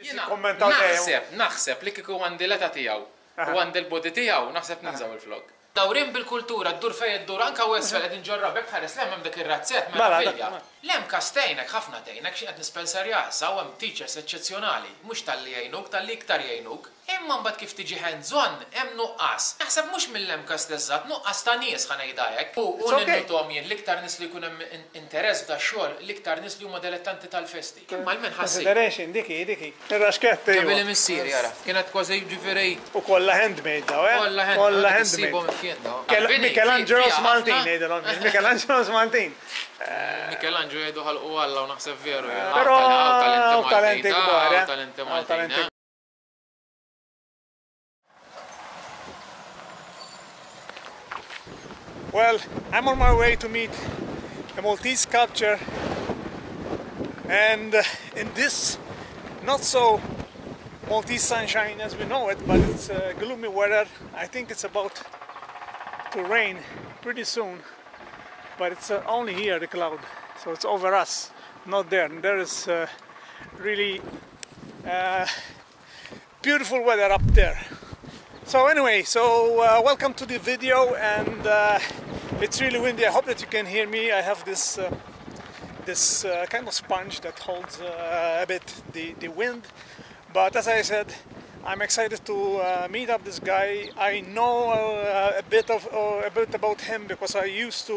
kommentaw Naħseb li kieku għandi l-età tiegħu u għandi l-body tiegħu, naħseb ninżaw il-vlog. Dawrin bil-kultura, d-dur fej d-dur, anka u għesfel għedin ġorrabek ħares l-hemm dak ir-razzet ma' filja. L-hemm kastejnek, ħafna tejnek, xie għed nispensarjasa u għem teachers eccezzjonali, mux tal-li jgħinuk, tal-li iktar jgħinuk. Imma mbagħad kif tiġi hands-on, hemm nuqqas. Naħseb mhux mill-hemm kastezzat, nuqqas ta' nies ħanajdajek. U ninnutom jien l-iktar nies li jkun hemm interess ta' xogħol, l-iktar nies li huma dilettanti tal-festi. Imma l-min ħassi. Consideration diki. Ir-raxkett. Ġabili missier jara. Kienet kważi ġifieri. U kollha handmade daw, Kollha handmade. Michelangelo Smaltin ngħidilhom. Michelangelo Smaltin. Michelangelo jgħidu ħalqu Alla u naħseb veru. Però talenti kbar, talenti Maltin. Well, I'm on my way to meet a Maltese sculptor, and in this not so Maltese sunshine as we know it, but it's gloomy weather. I think it's about to rain pretty soon, but it's only here, the cloud, so it's over us, not there. And there is really beautiful weather up there. So anyway, welcome to the video, and it's really windy. I hope that you can hear me. I have this kind of sponge that holds a bit the wind, but as I said, I'm excited to meet up this guy. I know a bit about him because I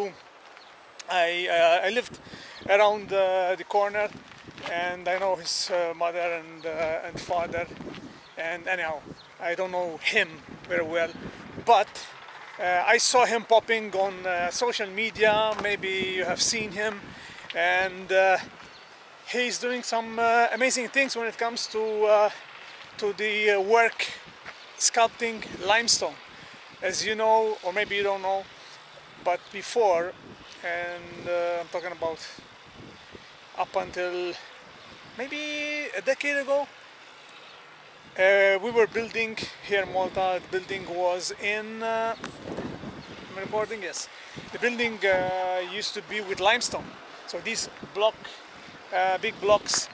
lived around the corner, and I know his mother and father, and anyhow, I don't know him very well, but I saw him popping on social media. Maybe you have seen him, and he's doing some amazing things when it comes to the work sculpting limestone. As you know, or maybe you don't know, but before, and I'm talking about up until maybe a decade ago, we were building here in Malta. The building was in am I recording? Yes. The building used to be with limestone. So these big blocks,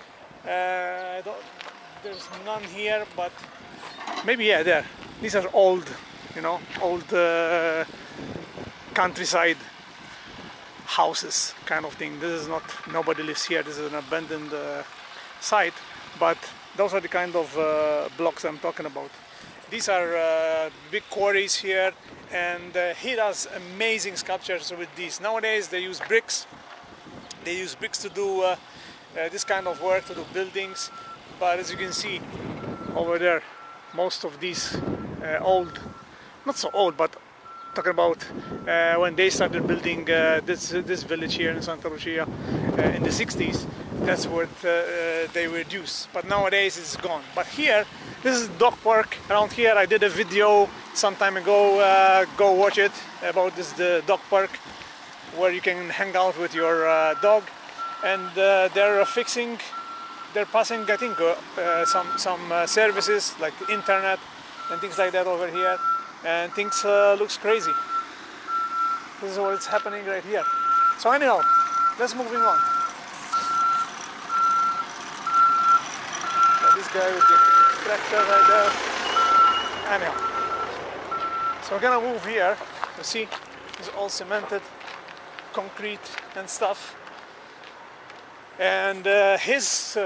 there's none here, but maybe there. These are old, old countryside houses kind of thing. This is not, nobody lives here. This is an abandoned site, but those are the kind of blocks I'm talking about. These are big quarries here, and he does amazing sculptures with these. Nowadays they use bricks. They use bricks to do this kind of work, to do buildings. But as you can see over there, most of these old, not so old, but talking about when they started building this village here in Santa Lucia in the 60s. That's what they were used, but nowadays it's gone. But here, this is dog park. Around here I did a video some time ago, go watch it, about the dog park where you can hang out with your dog, and they're passing I think some services like the internet and things like that over here, and things looks crazy. This is what's happening right here. So anyhow, let's moving on. This guy with the tractor right there. Anyhow, so we're gonna move here. You see, it's all cemented, concrete and stuff. And his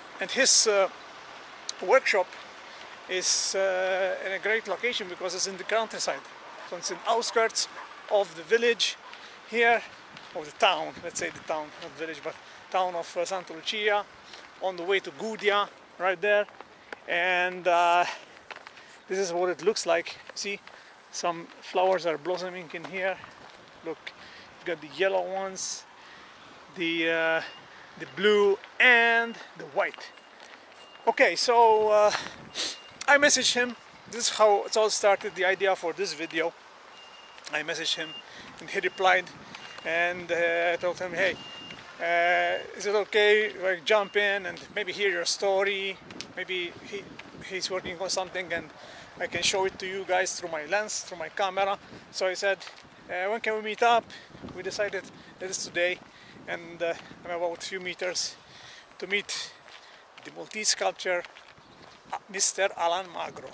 workshop is in a great location because it's in the countryside. So it's in the outskirts of the village here, of the town. Let's say the town, not village, but town of Santa Lucia, on the way to Gudia. Right there, and this is what it looks like. See, some flowers are blossoming in here. Look, you've got the yellow ones, the blue, and the white. Okay, so I messaged him. This is how it all started, the idea for this video. I messaged him, and he replied, and I told him, hey, is it okay if I jump in and maybe hear your story? Maybe he's working on something and I can show it to you guys through my lens, through my camera. So I said, when can we meet up? We decided that it's today, and I'm about a few meters to meet the Maltese sculptor Mr. Alan Magro.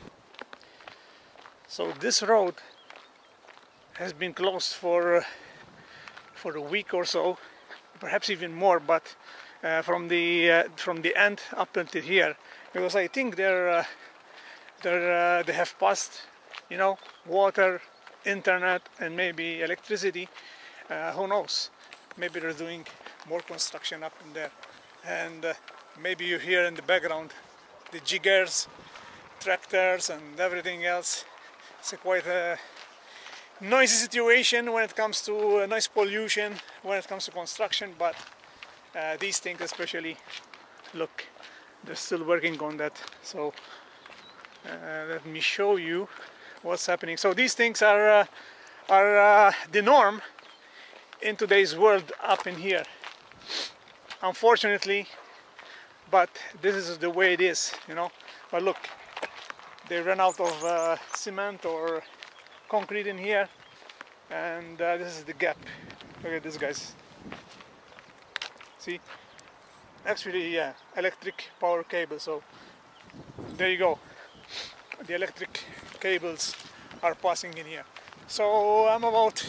So this road has been closed for a week or so, perhaps even more, but from the end up until here, because I think they have passed, you know, water, internet, and maybe electricity. Who knows? Maybe they're doing more construction up in there, and maybe you hear in the background the jiggers, tractors, and everything else. It's quite a noisy situation when it comes to noise pollution, when it comes to construction, but these things especially, look, they're still working on that. So let me show you what's happening. So these things are the norm in today's world up in here, unfortunately, but this is the way it is, you know. But look, they ran out of cement or concrete in here, and this is the gap. Look at this, guys. See, actually, yeah, electric power cable. So there you go, the electric cables are passing in here. So I'm about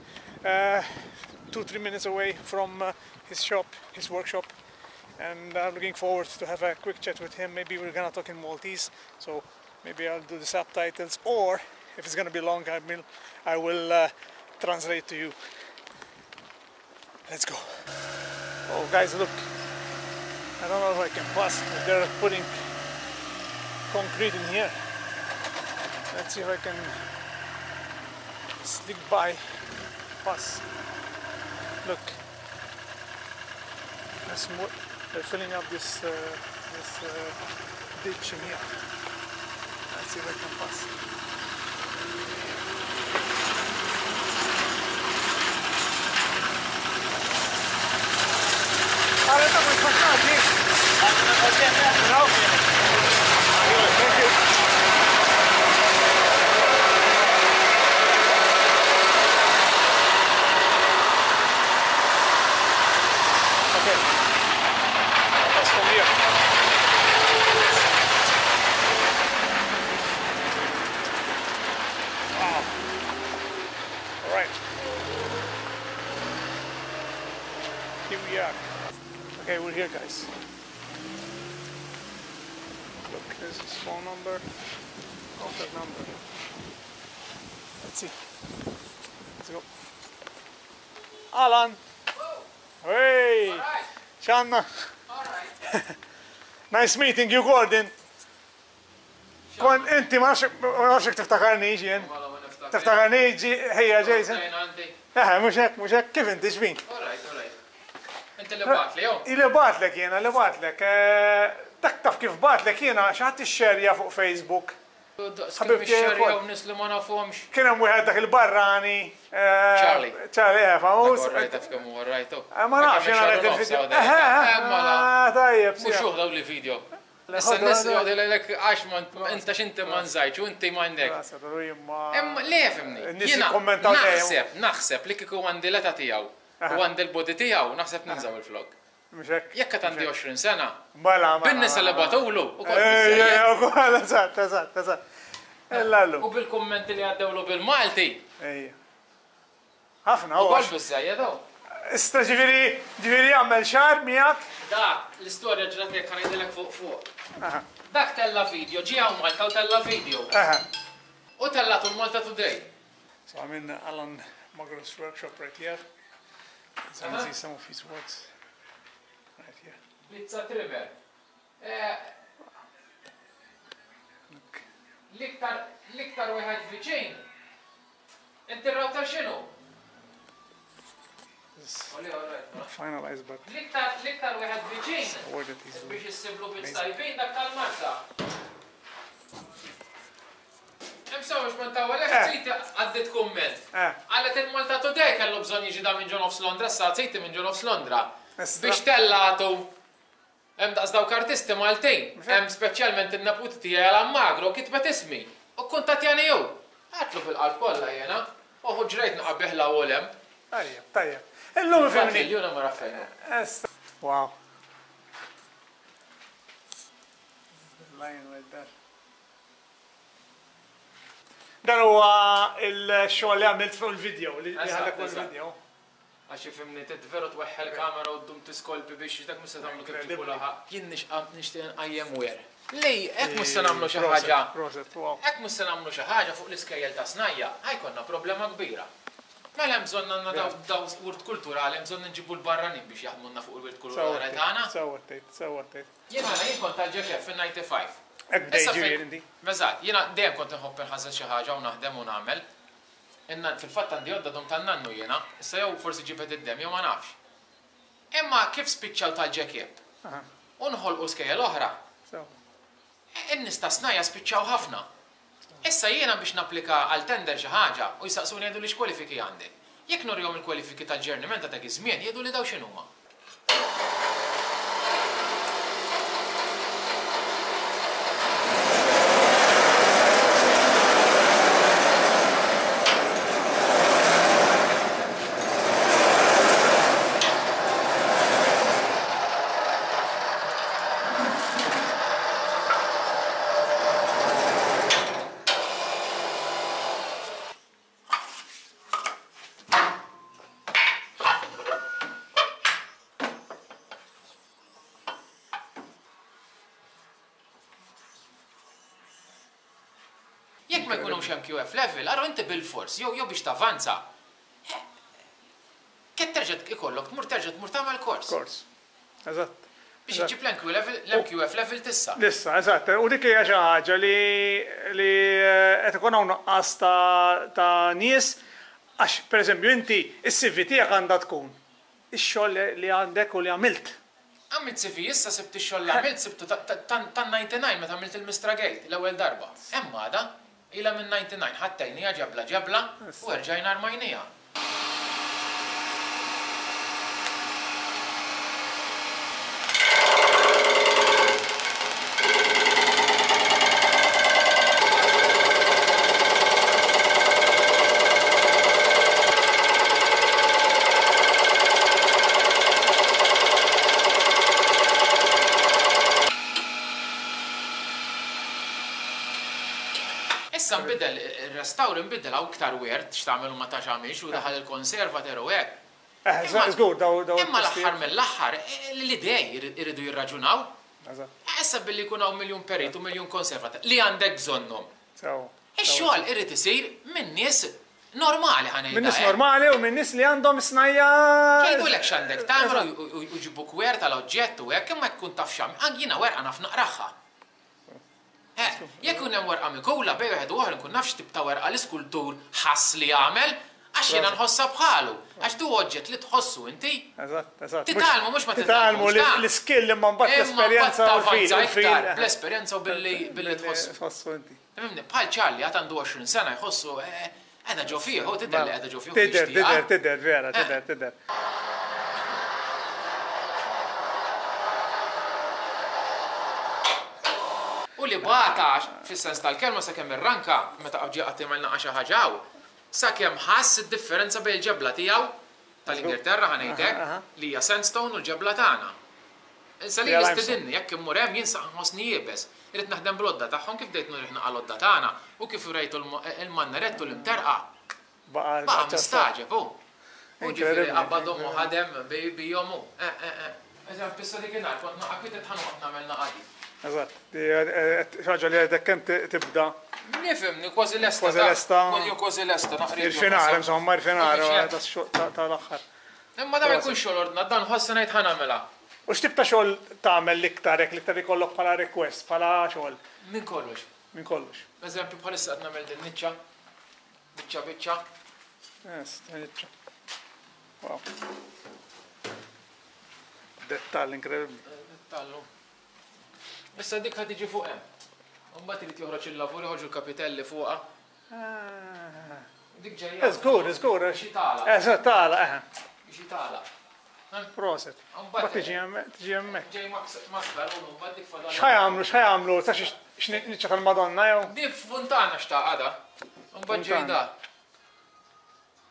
2-3 minutes away from his shop, his workshop, and I'm looking forward to have a quick chat with him. Maybe we're gonna talk in Maltese, so maybe I'll do the subtitles, or if it's gonna be long, I will translate to you. Let's go. Oh guys, look, I don't know if I can pass, but they're putting concrete in here. Let's see if I can sneak by, pass. Look, they're filling up this ditch in here. Let's see if I can pass. Thank you. Okay, we're here, guys. Look, this is phone number, contact number. Let's see. Let's go. Alan. Whoa. Hey. Shanna. Alright. Nice meeting you, Gordon. كون انت ما نعرفك تفتكرني جين. تفتكرني هي جايزن. مش هيك كيف انت شبين؟ انت اللي بعت لي يوم. اللي بعت لك انا اللي بعت لك تكتف كيف بعت لك انا شحت الشارية فوق فيسبوك. حبيبتي والناس اللي ما نعرفهمش. كان واحد ذاك البراني تشارلي فاهموش. وريته في كم وريته. ما نعرفش انا رأيت الفيديو. طيب. مش هو ذول الفيديو. لسه الناس يقعدوا لك عاش انت شنت ما نزايتش وانت ما عندك. ليه فهمني؟ نحسب لك هو عند اللتا تياو وعند البودي تياو نحسب ننزل الفلوج. مش هيك؟ يكت عندي 20 سنة. بلا بالناس اللي بعتوا له. تزال. إلا له. وبالكومنت اللي عدوا له بالمالتي. ايه. عفنا هو. وقال بالزايدة. جيفيري عمل شهر مياك. داك الستوري جرات لك كان يدلك فوق. داك تلا فيديو جيها مالتا وتلا فيديو. وتلا مالتا today. So I'm in Alan Magro's workshop right here. So you can see some of his works right here. Blitza trimmer. L-iktar wieħed viċin. Inti r-router x'inhu? Not finalized, but l-iktar wieħed viċin biex issiblu bits tajbin dak tal-Malta. Imsewx minn tawwelek ċejti għaddit kumment. Għallet il-Malta Today kellu bżonn jiġi da minn John of Londra, sa ċejti minn John of Londra. Biex tellatu hemm daqsdaw artisti Maltin, hemm speċjalment in-naputi tiegħi Alan Magro kitbet ismi. U kuntattjani jew. Għatlu bil-qalb kollha jiena. Oħu ġrejt naqabbih la wolem. Tajjeb. Illum ifhimni. Miljuna ma raffejnu. Wow. line like that. Dan huwa il-xogħol li għamilt fuq il-video li ħadek il-video. Għax ifimni tidveru tweħħel kamera u ddum tiskolpi biex dak mhux se tagħmlu kif tieku laħaq. Jien nixtieq nqajjem wer. Lej, hekk mhux se nagħmlu xi ħaġa. Hekk mhux se nagħmlu xi ħaġa fuq l-iskejjel ta' snajja, ħajkonna problema kbira. Mela hemm bżonn għandna daw wirt kulturali, hemm bżonn inġibu l-barranin biex jaħdmulna fuq il-wirt kulturali tagħna. Sewwa Jien kont tal-ġekef fin-95. Meżat, jiena dejjem kont inħobb inħassel xi ħaġa u naħdem u nagħmel. Fil-fatt għandi għodda dom tan-nannu jiena, issa jew forsi ġibet id-dem jew ma nafx. Imma kif spiċċaw tal-ġekeb u nħolqu skejjel oħra. In-nies ta' snajja spiċċaw ħafna. Issa jiena biex napplika għal tender xi ħaġa u jsaqsuni jgħidu li x'kwalifiki għandi. Jekk norihom il-kwalifiki tal-ġerniment ta' dak iż-żmien jgħidu li daw x'inhuma. Jekk ma jkunux hemm QF level, ara inti bil-fors, jew biex tavanza. Kif terġa' ikollok terġa' tmur tagħmel kors. Kors. Eżatt. Biex iġib l-MQF level tissa. Lissa, eżatt. U dik hija xi ħaġa li qed ikun hawn nuqqas ta' nies għax pereżempju inti is-CV tiegħek għandha tkun ix-xogħol li għandek u li għamilt. Għamilt CV issa sibt ix-xogħol li għamilt sibtu tan-99 meta għamilt il-Mistra Gate l-ewwel darba. Hemm għada ilha minn 99 ħattajnija ġebla u rġajna armajnija. Issa nbidel, il-restawr nbidel għaw iktar wert, x'tagħmel ma tax għamilx u daħal il-konservator u hekk. Imma l-aħħar mill-aħħar l-idej iridu jirraġunaw. Issa billi jkun hawn miljun perit u miljun konservator li għandek bżonnhom. Ix-xogħol irid isir minn nies normali ħanejda. Minn nies normali u minn nies li għandhom snajja. Jgħidulek x'għandek tagħmel u jġibuk wer tal-oġġett u hekk imma tkun taf x'għamil. Anki jiena werqa naf naqraħħa. Jekk kun hemm werqa mikula bej wieħed oħra nkun nafx tip ta' werqa l-iskultur ħass li jagħmel għax jiena nħossha bħalu. Għax du oġġett li tħossu inti. Eżatt. Titgħalmu mhux ma titgħalmu l-iskill imma mbagħad l-esperjenza u l-fil. Bl-esperjenza u billi tħossu inti. Bħal Ċarli għad għandu 20 sena jħossu qiegħda ġew fih u tidher li qiegħda ġew fih. Tidher vera, tidher. U li bata fis-sens tal-kelma sakemm ir-ranka meta ġie qatt jagħmel xi ħaġa sakemm ħass id-differenza bejn il-ġebla tiegħu tal-Ingilterra ħanejdek li hija sandstone u l-ġebla tagħna. Issa li jistidinni jekk immur hemm jinsaq ħossni jiebes. Irid naħdem bl-odda tagħhom kif dejt nurih naqa' l-odda tagħna u kif rejtu il-mannarettu l-imterqa. Baqa' mistaġeb hu. U ġifieri qabbadhom u ħadem bijhom hu. Eżempju issa dik in-nar kont naqa' kwiet itħanqod nagħmel naqadi. Eżatt, ħaġa li għedek kemm tibda. Nifhimni kważi lesta. Kważi lesta naqri. Il-finar, insomma, il-finar tal-aħħar. Imma da ma jkun xogħol ordna, dan ħossi ngħid ħanamela. U x'tib ta' xogħol tagħmel l-iktar hekk l-iktar ikollok bħala request, bħala xogħol? Min kollox. Min kollox. Eżempju bħalissa qed nagħmel din niċċa. Biċċa. Niċċa. Wow. Dettall inkredibbli. Dettallu. Issa dik ħad tiġi fuq hemm. Mbagħad irid joħroġ il-lavur joħorġu l-kapitelli fuqha. Dik ġejja. Żgur. Xi tagħlaq. Eżatt tagħlaq. Xi tagħlaq. Proset. Mbagħad tiġi hemmhekk. Ġej maskar u mbagħad dik fadal. X'ħajamlu? Sa x'niċċa tal-Madonna jew? Di f'Funtana x'taqgħada. Mbagħad ġej da.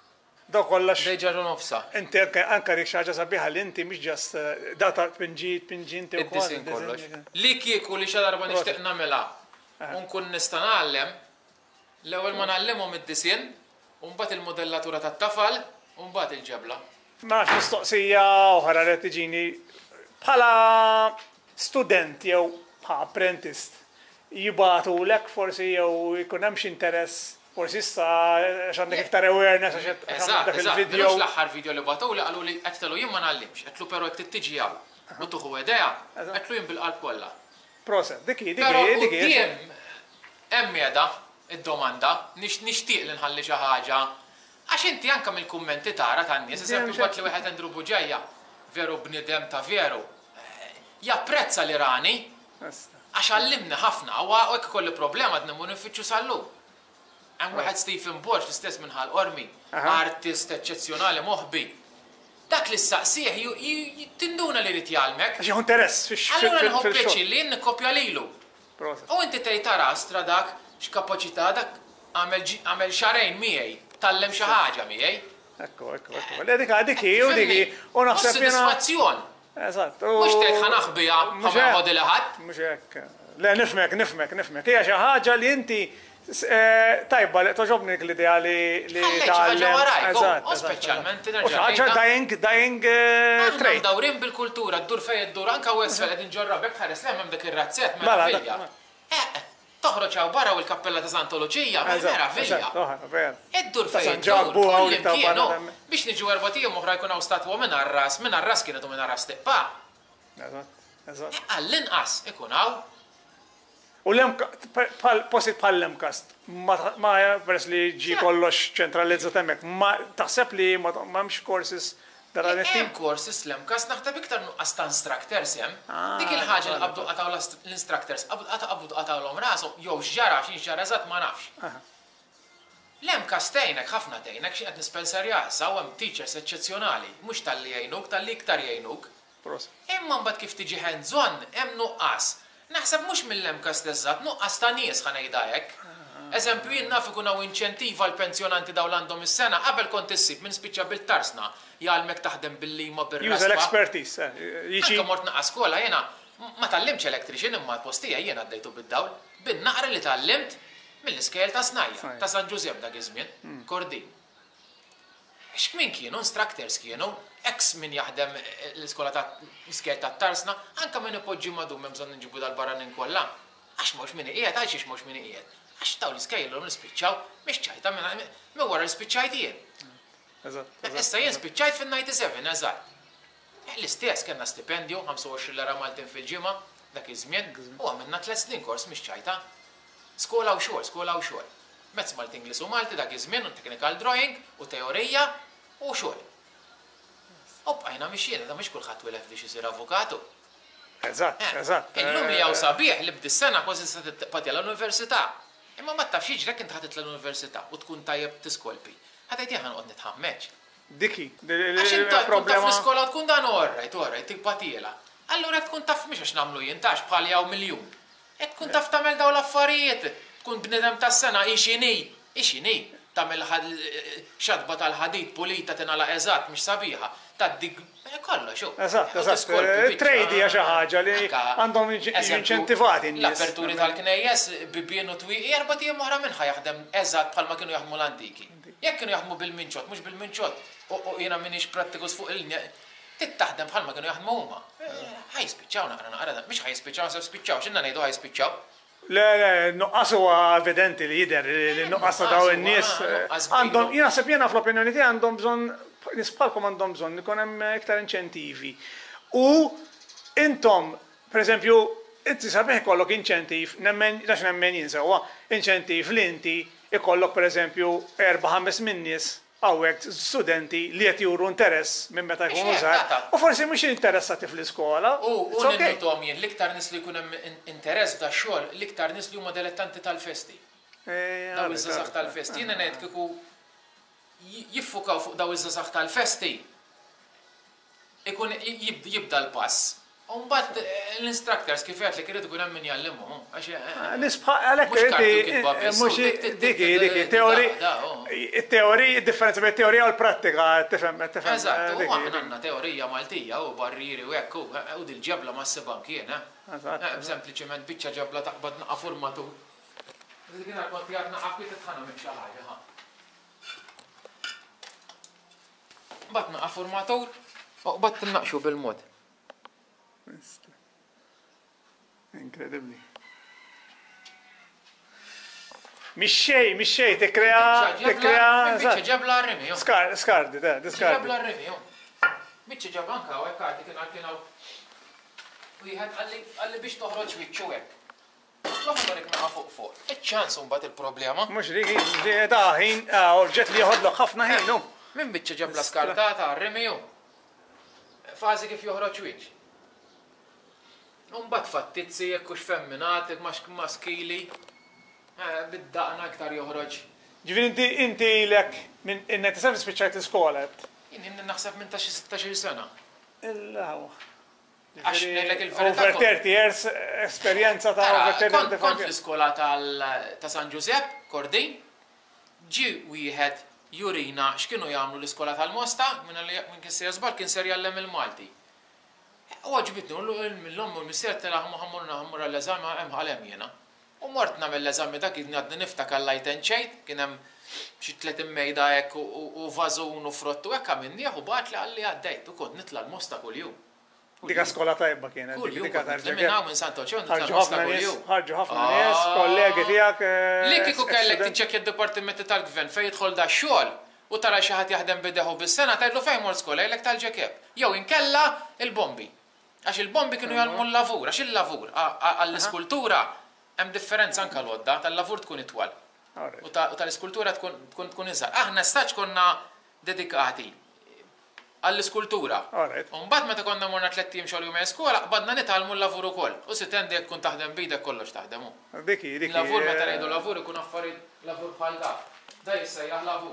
Da kollox. Dejġarru nofsa. Inti anka dik xaġa sabiħa li inti mhix ġast data pinġinti u Id-disin kollox. Li kieku li xa darba nixtieq nagħmilha u nkun nista' nagħallem, l-ewwel ma nagħallimhom id-disin, u mbagħad il-modellatura tat-tafal, u mbagħad il-ġebla. Ma nafx mistoqsija oħra li tiġini bħala student jew bħala apprentice jibatulek forsi jew jkun hemm xi interess forsi issa għandek iktar awareness għax dak il-video. L-aħħar video li batuli qalu li qed telu jien ma nagħallimx, qed però jekk tiġi hawn u tuħu idea, qed jien bil-qalb kollha. Proset, dik. Però quddiem hemm qiegħda id-domanda nixtieq li nħalli xi ħaġa għax inti anke mill-kummenti tara tan-nies eżempju waqt li wieħed Andrew ġejja veru bniedem ta' veru japprezza l-Irani għax għallimni ħafna u hekk ikolli problema qed nimur nifittxu sal-lum. Hemm wieħed Stephen Borch l-istess minħal Ormi, artist eċċezzjonali moħbi. Dak li ssaqsih tinduna li rid jgħalmek. Għax jieħu interess fix-xogħol. Allura nħobb pjaċir li nikkopja lilu. U inti tgħid tara Astra dak x'kapaċità dak għamel xarejn miegħi, tallem xi ħaġa miegħi. Ekku. Dik u naħseb sodisfazzjon. Eżatt. Mhux tgħid ħanaħbiha ħa ħodi li ħadd. Mhux hekk. Le nifhmek. Hija xi ħaġa li inti tajba, toġobni l-idea li tgħallem. U speċjalment dying trade. Dawrin bil-kultura, d-dur fejn id-dur anke u esfel qegħdin ġorrabek ħares li hemm dak ir-razzett meraviglia. Toħroġ hawn barra u l-Kappella ta' Sant'Luċija meraviglia. Id-dur fejn id-dur biex niġu erbatijhom oħra jkun hawn statwa minn ar-ras kienet u minn ar-ras tiqpa'. Għall-inqas ikun hawn. U posit bħal-lemkast, ma peress li ġi kollox ċentralizzat hemmhekk, ma taħseb li m'hemmx courses daranetti? Hemm courses lemkast naħseb iktar nuqqas ta' instructors hemm. Dik il-ħaġa li qabdu qataw l-instructors, qabdu qatawhom rashom jew x'ġara xi ġara eżatt ma nafx. Lemkast tgħinek ħafna tgħinek xi qed nispensarja issa u hemm teachers eċċezzjonali, mhux tal-li jgħinuk, tal-li iktar jgħinuk. Imma mbagħad kif tiġi hands-on hemm nuqqas. Naħseb mhux mill-lemkast eżatt, nuqqas ta' nies ħanejda hekk. Eżempju jien naf ikun hawn inċentiva l-pensjonanti dawn għandhom is-sena qabel kont issib minn spiċċa bil-tarsna jgħalmek taħdem bil-lima bir-raspa. User expertise. Anke mort naqqa skola jiena ma tallimx electrician imma l-postija jiena għaddejtu bid-dawl. Bin-naqra li tallimt mill-iskejl ta' Snajja ta' San Giuseppe dak iż-żmien, Kordin. X'min kienu, instructors kienu, ex min jaħdem l-iskola ta' l-iskejl ta' tarsna, anke min ipoġġi madum hemm bżonn nġibu dal-barranin kollha. Għax mhux min qiegħed, għaliex mhux min qiegħed. Għax dawn l-iskejl nispiċċaw mhix ċajta minn wara l-ispiċċajt jien. Issa jien spiċċajt fin-97 eżatt. L-istess kellna stipendju 25 lira Maltin fil-ġimgħa dak iż-żmien u għamilna 3 snin kors mhix ċajta. Skola u xogħol. Mezz Malti Ingliż u Malti dak iż-żmien u technical drawing u teorija u xogħol. U bqajna mixjiena da mhix kulħadd wilef biex isir avukatu. Eżatt. Illum li hawn sabiħ li b'dis-sena kważi se tibqa' l-università. Imma ma tafx jiġrek inti ħadet l-università u tkun tajjeb tiskolpi. Ħadejt jien ħanqod nitħammeġ. Diki, għax inti tkun taf l-iskola tkun dan orrajt, tibqatiela. Allura tkun taf mhix għax nagħmlu jien tax bħal hawn miljun. Tkun taf tagħmel dawn l-affarijiet, tkun bniedem tas-sena ixini tagħmel xadba tal-ħadid pulita tingħalaq eżatt mhix sabiħa. Taddik kollox xu. Eżatt. Trade hija xi ħaġa li għandhom inċentivati n-nies. L-aperturi tal-knejjes bibien u twieqi erba' tiem oħra minn jaħdem eżatt bħalma kienu jaħdmu l-antiki. Jekk kienu jaħdmu bil-minċot, mhux bil-minċot, u jiena m'iniex prattikus fuq il-linja, tittaħdem bħalma kienu jaħdmu huma. Ħajspiċċaw naqra, mhux ħajspiċċaw, se spiċċaw, x'inna ngħidu ħajspiċċaw. Le, nuqqas huwa evidenti li jidher li nuqqas ta' daw in-nies għandhom, jiena naħseb jiena fl-opinjoni tiegħi għandhom bżonn nispalkom għandhom bżonn ikun hemm iktar inċentivi. U intom, pereżempju, inti sabiħ ikollok inċentiv, għax nemmen jinsewwa, inċentiv li inti ikollok pereżempju 4-5 min nies hawnhekk studenti li qed juru interess minn meta jkunu żgħar. U forsi mhux interessati fl-iskola. U ninnutom jien l-iktar nies li jkun hemm interess ta' xogħol, l-iktar nies li huma dilettanti tal-festi. Daw iż-żazax tal-festi. Jiena ngħid kieku jiffukaw fuq daw iż-żazax tal-festi. Ikun jibda l-pass. Umbat l-instructors kif jgħat li kirridu kun min jallimu. Nisbħaq għalek mux diki, teori, differenza bejn teorija u l-prattika, tifhem. Eżatt, u aħna għandna teorija Maltija u barriri u hekk u dil-ġebla ma s-sebam kien, sempliċement biċċa ġebla taqbad naqa' formatur. Kien kont jgħid naqa' kif titħana minn xi ħaġa. Mbagħad naqa' formatur u qbad tinnaqxu bil-mod. Incredibli. Mix-xej, tikkrea. Biċċa ġebla rrimi. Skardi, ġebla rrimi. Biċċa ġebla anka u hekk kien wieħed għalli biex toħroġ biċċu hekk. L-oħra naqa' fuq. Iċ-ċans mbagħad il-problema. Mhux dik ħin oġġett li joħodlok ħafna ħin. Min biċċa ġebla skardata rrimi. Fażi kif joħroġ wiċċ. Mbagħad fattizzi jekk hux femminat, maskili, bid-daqna iktar joħroġ. Ġifieri inti lek minn innet tisem spiċċajt iskola. Jien naħseb minn 16 sena. Għax ngħidlek il-verità. Over 30 years esperjenza ta' over 30 years. Kont l-iskola ta' San Giuseppe, Kordin, ġi wieħed jurina x'kienu jagħmlu l-iskola tal-Mosta minn kien se żball kien ser jallem il-Malti. U għġibitni, l-lom u l-missier tela ħammur l-eżami hemm ħalem jena. U mort nagħmel l-eżami dak għadni niftakar lajten ċejt, kien hemm xi 30 mejda hekk u vażun u frott u hekk għamilni u bagħat li għalli għaddejt u kont nitla l-Mosta kuljum. Dika skola tajba kienet. Kuljum minn hawn minn Sant'Oċew nitla l-Mosta kuljum. Ħarġu ħafna nies, kollegi tiegħek. Li kieku kellek tinċekkja d-dipartimenti tal-gvern fejn jidħol da xogħol u tara xi ħadd jaħdem bideħu bis-sena tgħidlu fejn mort skola jgħidlek tal-ġekeb. Jew inkella il-bombi. Għax il-bombi kienu jgħalmu l-lavur, għax il-lavur, għall-iskultura hemm differenza anka l-għodda, tal-lavur tkun itwal. U tal-iskultura tkun iżgħar. Aħna staġġ konna dedikati għall-iskultura. Mbagħad meta konna morna 3 tim xogħol jum skola, qbadna nitgħallmu l-lavur ukoll. U sitendi jekk tkun taħdem bidek kollox taħdemu. Lavur meta ngħidu lavur ikun affarijiet lavur bħal dak. Da jissejjaħ lavur.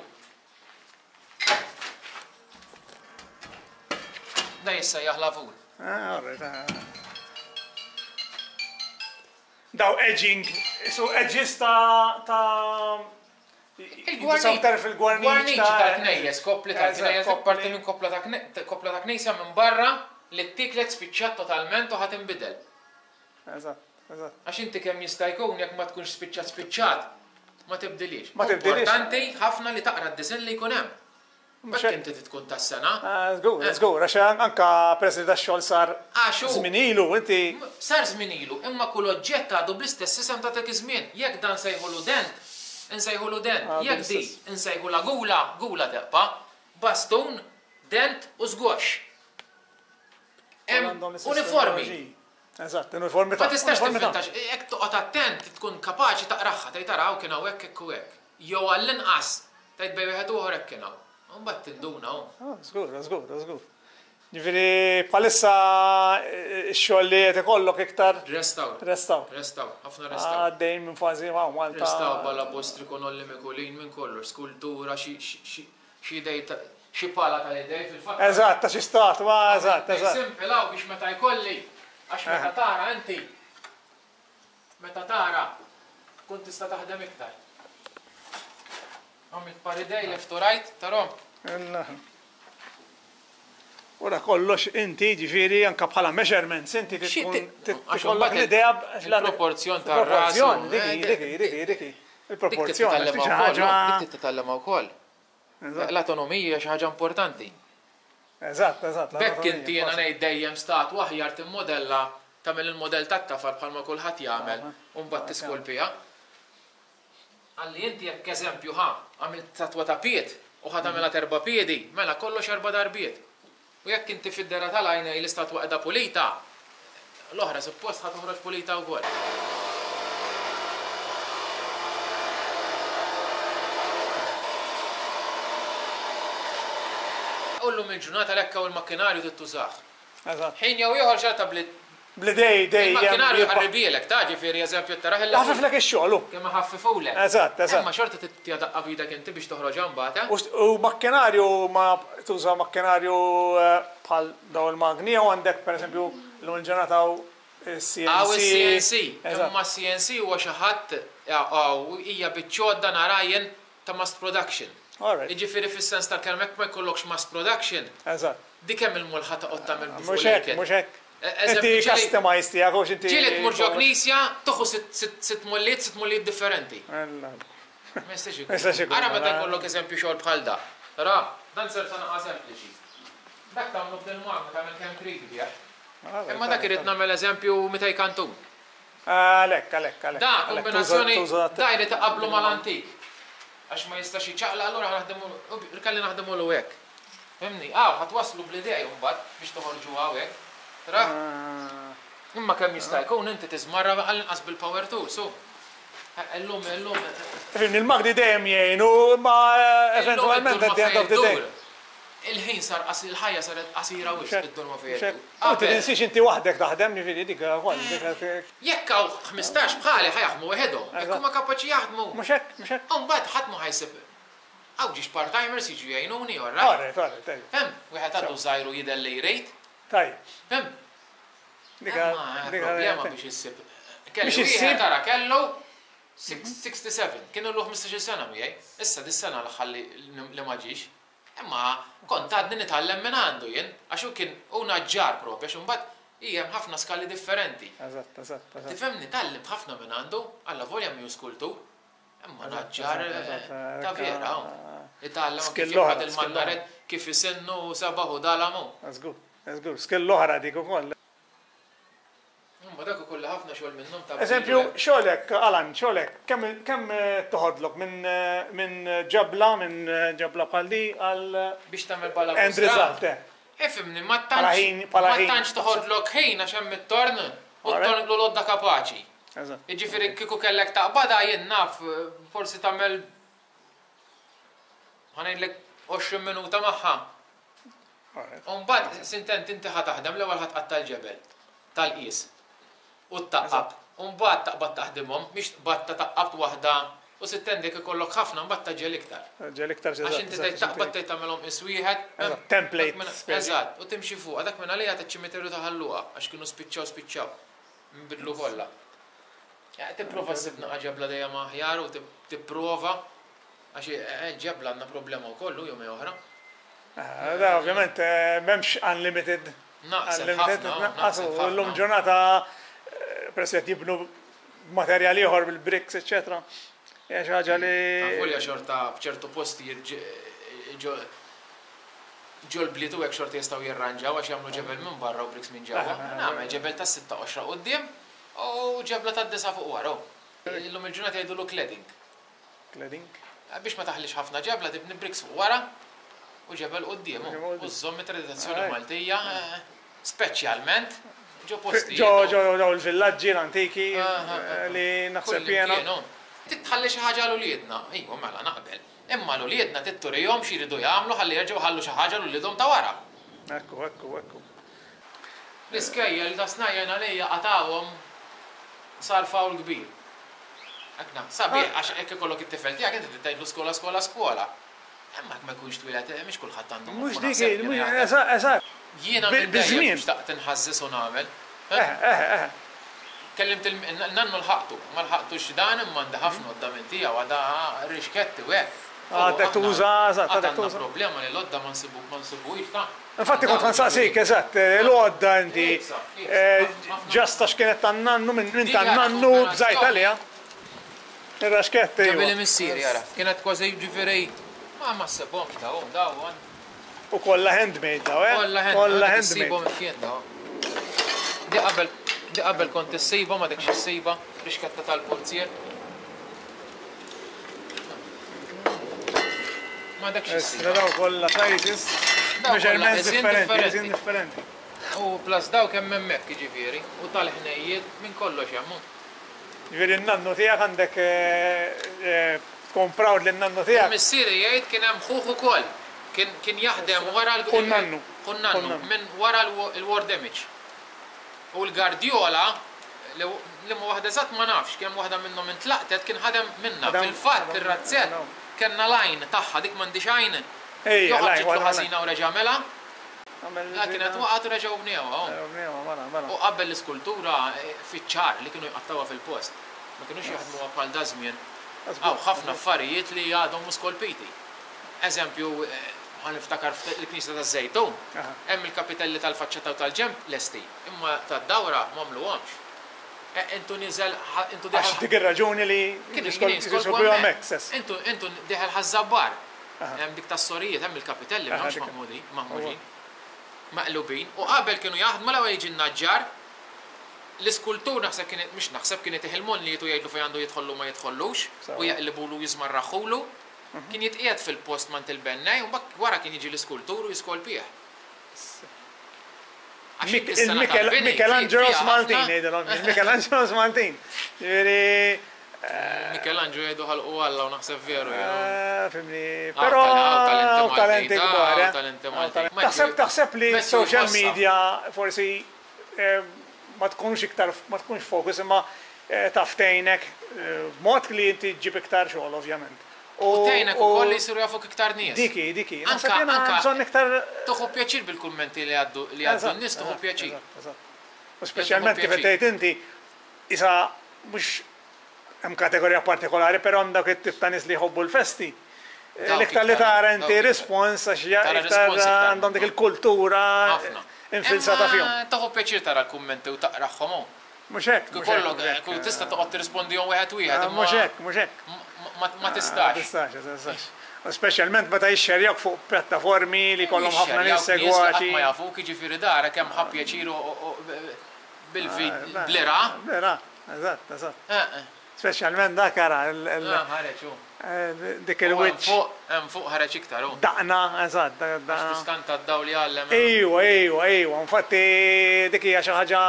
Da jissejjaħ lavur. Daw edging, so edges ta' il-gwarniċ tal-knejjes, koppli tal-knejjes, parti minn koppla ta' knejsa minn barra li t-tiklet spiċċat totalment u ħat imbidel. Għax inti kemm jista' jkun jekk ma tkunx spiċċat ma tibdilix. Importanti ħafna li taqra d-disin li jkun hemm. Bekk inti tkun tas-sena. Żgur, għax anka preżi tax-xogħol sar żmien ilu, inti. Sar żmien ilu, imma kull oġġett għadu bl-istess isem ta' dak iż-żmien. Jekk dan sejħulu dent, insejħulu dent. Jekk di insejħula gula teqpa, bastun, dent u żgwax. Hemm uniformi. Eżatt, uniformi ta' ma tistax tiffintax, jekk toqgħod attent tkun kapaċi taqraħħa tgħid taraw kien hawn hekk u hekk. Jew għall-inqas tgħid bej wieħed ieħor hekk kien hawn. Mbagħad tinduna hawn. Żgur. Ġifieri bħalissa x-xogħol li qed ikollok iktar Restaw. Ħafna restaw. Għaddejn minn fażi ma' Malta. Restaw bħala postri konolli mikulin minn kollox, skultura, xi idej xi pala tal-idej fil-fatt. Eżatt, ta' xi stat, eżatt. Simpilaw biex meta jkolli għax meta tara inti. Meta tara tkun tista' taħdem iktar. Għamit paridej left to right, tarom. Ura kollox inti ġifieri anka bħala measurements inti tikollok l-idea il-proporzjon tar-rasu. Dik. Il-proporzjon. Dik titallem wkoll. L-autonomija xi ħaġa importanti. Eżatt. Bekk inti jiena ngħid dejjem stat aħjar timmodella tagħmel il-modell tat-tafal bħalma kulħadd jagħmel u mbagħad tiskolpiha. Għalli inti jekk eżempju għamilt tatwa ta' pied u ħad għamilha 4 piedi, mela kollox 4 darbiet. U jekk inti fid-dera tal-għajnej l-istatwa qiegħda pulita, l-oħra suppost ħad toħroġ pulita wkoll. Ullum il-ġurnata lekka u l-makkinarju tittużax. Ħin jew ieħor xarta bl-idej il-makkinarju ħarribielek, ta' ġifieri eżempju taraħ il-laqgħa. Ħaffiflek ix-xogħol. Kemm ħaffifulek. Eżatt. Imma xorta titjadaqqa bidek inti biex toħroġ mbagħad. U makkinarju ma tuża makkinarju bħal daw il-magni u għandek pereżempju L-lum il-ġurnata CNC. Imma CNC huwa xi ħadd hija biċċodda narajjen ta' mass production. Jiġifieri fis-sens tal-kelma ma jkollokx mass production. Dik hemm il-mulħa ta' qod tagħmel mhux hekk. Inti customized tiegħek għax inti. Ġieli tmur ġo knisja toħu sitt mulliet differenti. Ma jistax ikun. Ara meta jkollok eżempju xogħol bħal da. Ra, dan ser ta' naqa' sempliċi. Dak tagħmlu b'din magna tagħmel kemm trid bih. Imma dak irid nagħmel eżempju meta jkantu. Għalhekk. Da kombinazzjoni da jrid taqablu mal-antik. Għax ma jistax jiċċaqla allura kalli naħdmu l hekk. Fimni, ħatwaslu bl-idea mbagħad biex toħorġu hawnhekk. Ra? Imma kemm jista' jkun inti tiżmarra għall-inqas bil-power tool, so. Illum. Fimni l-magdi dejjem jgħinu ma eventwalment at the end of the day. Il-ħin sar il-ħajja saret qasira wis id-durma fejn. Inti tinsix inti waħdek taħdem ġifieri dik Jekk hawn 15 bħali ħajaħdmu weħedhom, jekk huma kapaċi jaħdmu. Mhux hekk. Mbagħad ħadd ma ħajsib. Hawn ġiex part-timers jiġu jgħinuni orra. Hemm, wieħed għadu żgħiru jidher li jrejt. Tajjeb. Hemm. Problema biex issib. Wieħed tara kellu 67, kienu l 15 sena miegħi. Issa dis-sena l-ħalli li ma ġiex. Imma kont għadni nitgħallem minn għandu jien, għax hu kien naġġar propri, għax imbagħad hija ħafna skali differenti. Eżatt. Tifhemni tallim ħafna minn għandu, alla volja mi skultur, imma naġġar ta' vera hawn. Itgħallem kif jibgħat il-mannaret kif isennu sabaħu dalamu. Żgur, skill l-oħra dik ukoll. Imma dak ukoll ħafna xogħol minnhom ta' eżempju, xogħlek, Alan, xogħlek, kemm toħodlok minn ġabla bħal di għal biex tagħmel bala end result. Ifhimni, ma tantx toħodlok ħin għax hemm it-torn u t-torn l-odda kapaċi. Jiġifieri kieku kellek taqbada jien naf forsi tagħmel ħanejdlek 20 minuta magħha. Mbagħad sintent inti ħataħdem l-ewwel ħatqatta' l-ġebel tal-qies u ttaqqab. Mbagħad taqbad taħdimhom mhix taqbad taqqabt waħda u sittendek ikollok ħafna mbagħad taġġel iktar. Għax inti taqbad tagħmelhom qis wieħed. Template. Eżatt, u timxi fuq dak minn għalija taċ-ċimiterju taħalluha għax kienu spiċċaw. Nbidlu kollha. Tipprova ssib naqa' ġebla dejjem aħjar u tipprova għax ġebla għandna problema wkoll jew oħra. Da, ovvjament, memx unlimited. L-lum ġurnata preset jibnu materjali ieħor bil-bricks, eccetera. Hija xi ħaġa li. Folja xorta b'ċertu posti ġo l-bliet u hekk xorta jistgħu jirranġaw għax jagħmlu ġebel minn barra u bricks minn ġewwa. Nagħmel ġebel ta' 16 quddiem u ġebla ta' 9 fuq wara. Illum il-ġurnata jgħidulu cladding. Biex ma taħlix ħafna ġebla tibni bricks fuq wara. U ġebel qoddiemu, u żommi tradizzjoni Maltija, speċjalment ġo posti. Ġo l-villaġġi l-antiki li naħseb jiena. Titħalli xi ħaġa l-uliedna, ejwa mela naqbel. Imma l-uliedna titturihom x'iridu jagħmlu ħalli jerġgħu ħallu xi ħaġa l-uliedhom ta' wara. Ekku. L-iskejjel ta' snajjen għalejja qatawhom sar fawl kbir. Ekna, sabiħ għax hekk ikollok it-tifel tiegħek inti tgħidlu skola. Imma ma jkunx twilet, mhix kulħadd għandu. Mhux dik, eżatt. Jiena biżmien xtaqt inħażżis u nagħmel. Kellimt il-nannu l-ħaqtu, ma l-ħaqtux dan imma għandha ħafna qodda minn tiegħu għadha rixketti u hekk. Għadek tuża, eżatt, għadek tuża. Problema li l-għodda ma nsibuhiex ta'. Infatti kont nsaqsik, eżatt, l-għodda inti ġasta x'kienet tan-nannu minn tan-nannu bżajt għaliha. Ir-raxketti. Ġabili missieri jara, kienet kważi ġifieri ma sebomx daw. U kollha handmade daw, Kollha handmade. Di qabel kont issejba ma dekx issejba rixketta tal-pulzier. Ma dekx issejba. Daw kollha sizes, measurements differenti. U plus daw kemm hemmhekk jiġifieri u tal-ħnejjiet minn kollox hemm. Jiġifieri n-nannu tiegħek għandek kompraw l-nannu tiegħek. Missieri jgħid kien hemm ħuħ ukoll. Kien jaħdem wara l-nannu minn wara l-war damage. U l-Guardiola li ma waħda eżatt ma nafx kemm waħda minnhom intlaqtet kien ħadem minnha. Fil-fatt ir-razzett kellna lajn tagħha dik m'għandix għajn. Joħroġ ħażina u reġa' mela. Kienet waqgħet u reġgħu bniew. U qabel l-iskultura fiċ-ċar li kienu jqattawha fil-post. Ma kienux jaħdmuha bħal dażmien. Hawn ħafna affarijiet li għadhom mhux skolpiti. Eżempju, ħan niftakar il-Knisja taż-Żejtun, hemm il-kapitelli tal-faċċata u tal-ġenb lesti, imma tad-dawra m'għamluhomx. Intu niżel, intu Għax dik ir-raġuni li jiskolpiw hemmhekk sess. Intu deħel ħaż-żabbar. Hemm dik tas-sorijiet, hemm il-kapitelli m'hemmx maħmudin. Maqlubin, u qabel kienu jaħdmu l-ewwel jiġi n-naġġar, l-iskultur naħseb kienet mhux naħseb kienet iħilmon li jitu jgħidu fejn għandu jidħollu ma jidħollux u jaqlibulu jismarraħulu. Kien jitqiegħed fil-post mant il-bennej u wara kien jiġi l-iskultur u jiskolpih. Michelangelo Smaltin, Michelangelo Smaltin. Michelangelo jgħidu ħalqu Alla u naħseb veru. Fimni, però talenti kbar. Taħseb li social media forsi ma tkunx iktar, ma tkunx fokus imma taftejnek mod li inti ġib iktar xogħol ovvjament. U tejnek ukoll li jsiru jafuk iktar nies. Diki. Anka bżonn iktar toħu pjaċir bil-kummenti li għaddu n-nies toħu pjaċir. U speċjalment kif qed tgħid inti isa mhux hemm kategorija partikolari, però għandek it-tip ta' nies li jħobbu l-festi. L-iktar li tara inti rispons għax iktar għandhom dik il-kultura infilzata fihom. Toħu pjaċir tara l-kummenti u taqrahom. Mhux hekk. Kull tista' toqgħod tirrispondihom wieħed. Mhux hekk. Ma tistax. Speċjalment meta jixxerjak fuq pjattaformi li kollhom ħafna nies segwaċi. Ma jafuk jiġifieri dara kemm ħabb pjaċiru bil-ira. Blera, eżatt. Speċjalment dak ara dik il-wiċċ. Hemm fuq ħareġ iktar. Daqna, eżatt, Biex tiskanta d-daw li jgħallem. Ejwa, infatti dik hija xi ħaġa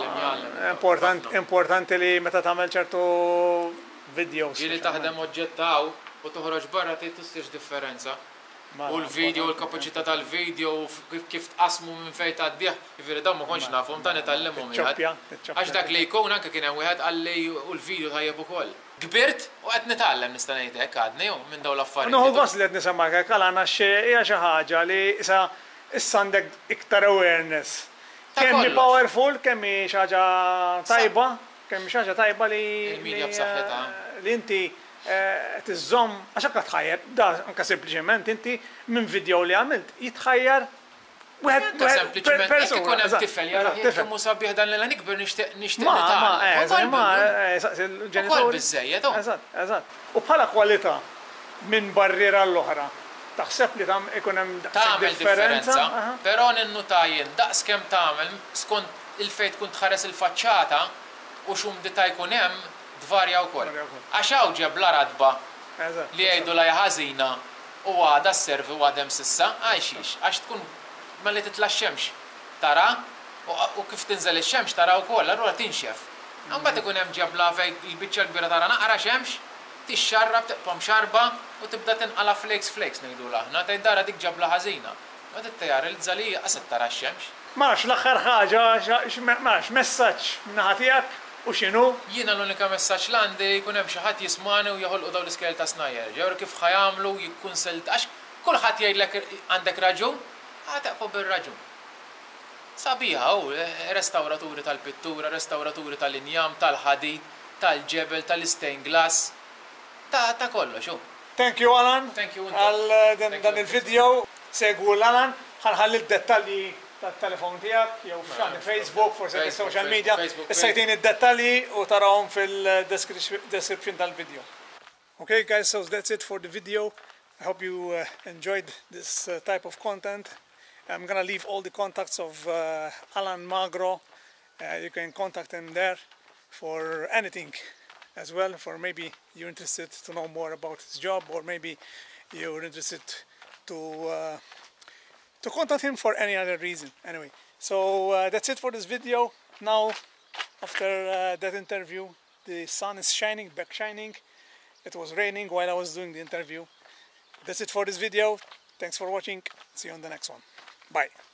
importanti li meta tagħmel ċertu videos. Ġieli taħdem oġġettaw u toħroġ barra tistix differenza. U l-video, l-kapaċità tal-video, kif tqasmu minn fejn tgħaddih, jiġifieri dawn ma kontx nafhom dan itgħallimhom wieħed. Għax dak li jkun anke kien hemm wieħed qalli u l-video tajjeb ukoll. Kbirt u qed nitgħallem nista' ngħid hekk għadni minn dawn l-affarijiet. Noħu gost li qed nisimgħek hekk għalana hija xi ħaġa li issa għandek iktar awareness. Kemm hi powerful, kemm hi xi ħaġa tajba, kemm xi ħaġa tajba li il-medja b'saħħitha. Li inti tiżomm għax hekk tħajjar, da anke sempliċement inti minn video li għamilt jitħajjar wieħed persuna. Ikun hemm tifel jara kemm hu sabiħ dan l nikber nixtieq nitgħallem. Ukoll biżżejjed. Eżatt. U bħala kwalità minn barriera l-oħra. Taħseb li ikun hemm differenza, però ninnuta jien daqskemm tagħmel skont il-fejn tkun tħares il-faċċata u x'umdita jkun hemm dvarja wkoll. Għax hawn ġeb la radba li jgħidu la ħażina u għada s-servi u għadem sissa, għax tkun ma li titla x-xemx tara u kif tinżel ix-xemx tara wkoll, allura tinxef. Imbagħad ikun hemm ġebla fejn il-biċċa kbira tara naqra xemx, tixxarrab tiqpam xarba u tibda tinqala flakes ngħidula aħna tgħid dara dik ġebla ħażina. Ma tittajjar il-żalija qased tara x-xemx. Marax l-aħħar ħaġa, marax messaġġ naħa tiegħek u x'inhu? Jiena l-unika messaġġ l-għandi jkun hemm xi ħadd jismani u joħolqu dawn l-iskel ta' snajjer. Ġewru kif ħajamlu jikkunsult għax kulħadd jgħidlek għandek raġun, taqfu bir-raġun. Sabiħa hu restawraturi tal-pittura, restawraturi tal-injam, tal-ħadid, tal-ġebel, tal-stained glass, ta' kollox hu. Thank you Alan. Thank you għal dan il-video. Segwu l-Alan, ħanħalli d-dettalji tal-telefon tiegħek jew f'xan Facebook, forsi social media, issejtin id-dettalji u tarawhom fil-description tal-video. Okay guys, so that's it for the video. I hope you enjoyed this type of content. I'm gonna leave all the contacts of Alan Magro. You can contact him there for anything as well, for maybe you're interested to know more about his job, or maybe you're interested to contact him for any other reason. Anyway, so that's it for this video. Now, after that interview, the sun is shining, back shining. It was raining while I was doing the interview. That's it for this video. Thanks for watching. See you on the next one. Bye.